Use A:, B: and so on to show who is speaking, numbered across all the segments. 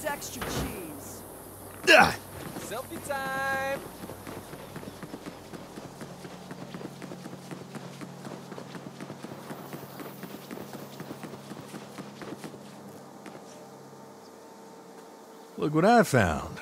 A: extra cheese.
B: Selfie time!
C: Look what I found.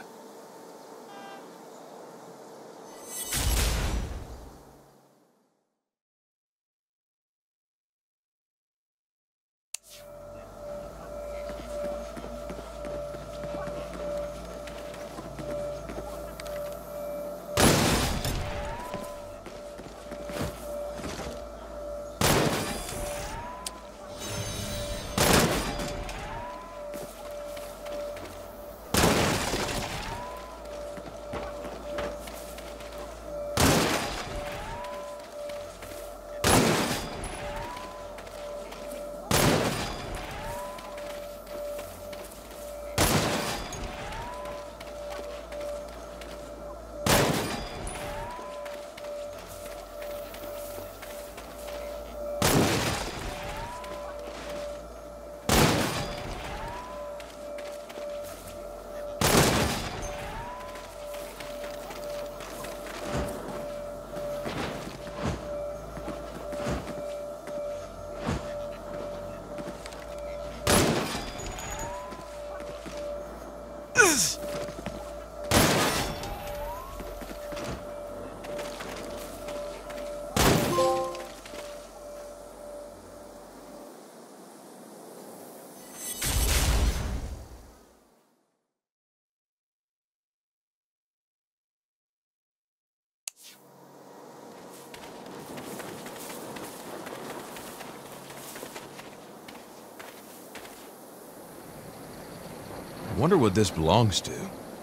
C: I wonder what this belongs to.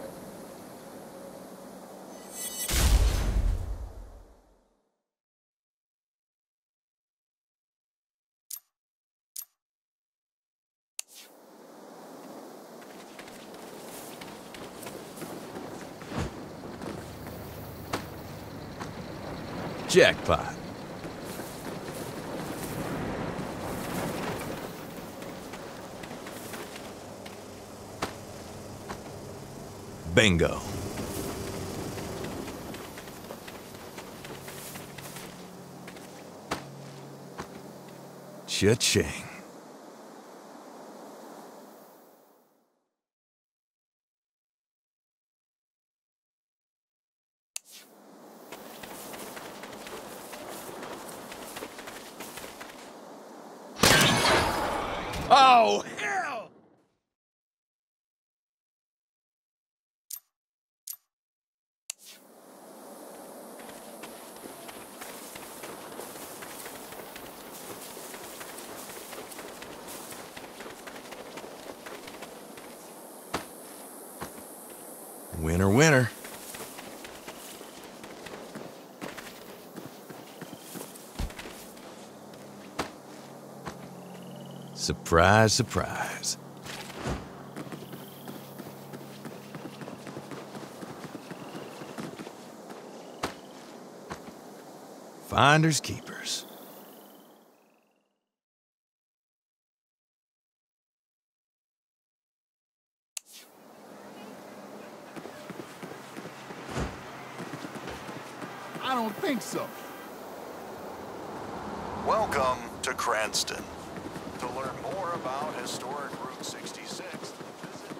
C: Jackpot. Bingo. Cha-ching. Oh, hell! Winner, winner. Surprise, surprise. Finders keepers.
D: I don't think so.
E: Welcome to Cranston. To learn more about historic Route 66, visit...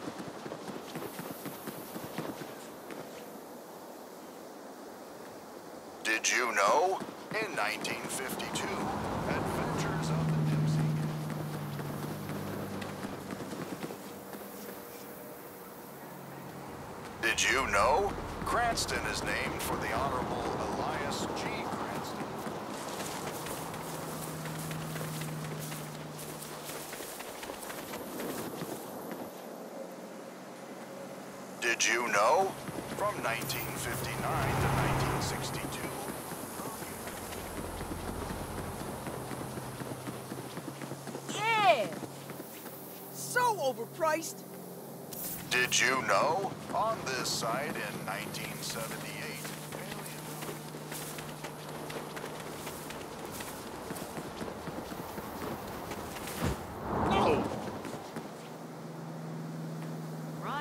E: Did you know? In 1952, Adventures of the Dipsy. Did you know? Cranston is named for the Honorable Elias G. Cranston. Did you know? From 1959 to 1962.
A: Yeah! So overpriced.
E: Did you know? On this site in 1978.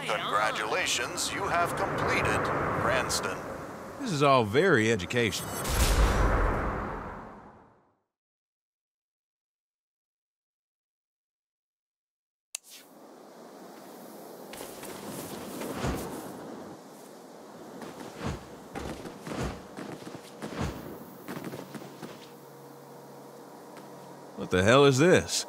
E: Congratulations, you have completed Cranston.
C: This is all very educational. What the hell is this?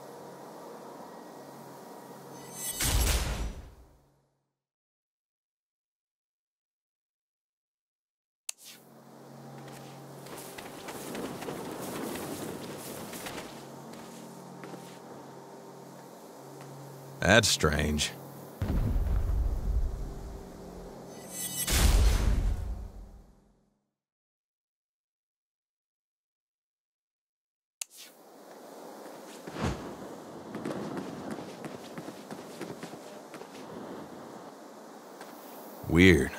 C: That's strange. Weird.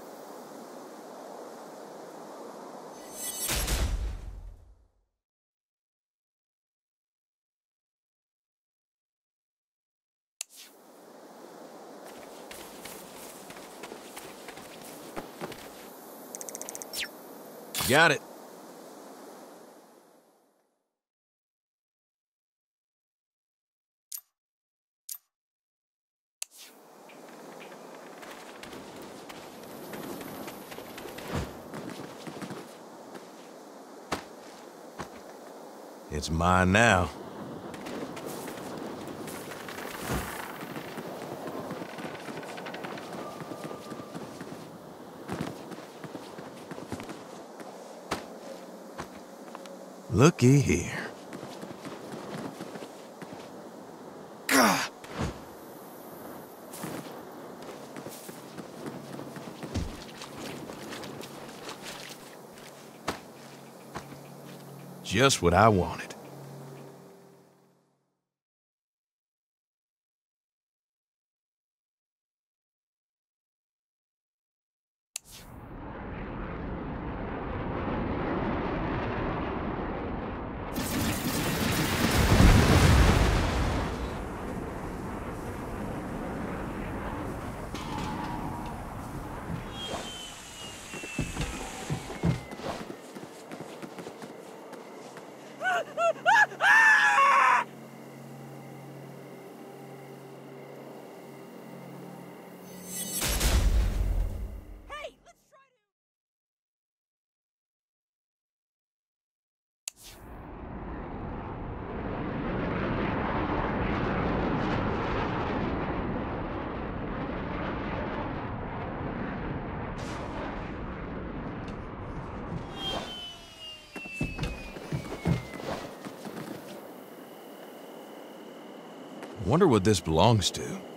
C: Got it. It's mine now. Looky here. Gah! Just what I wanted. Wonder what this belongs to.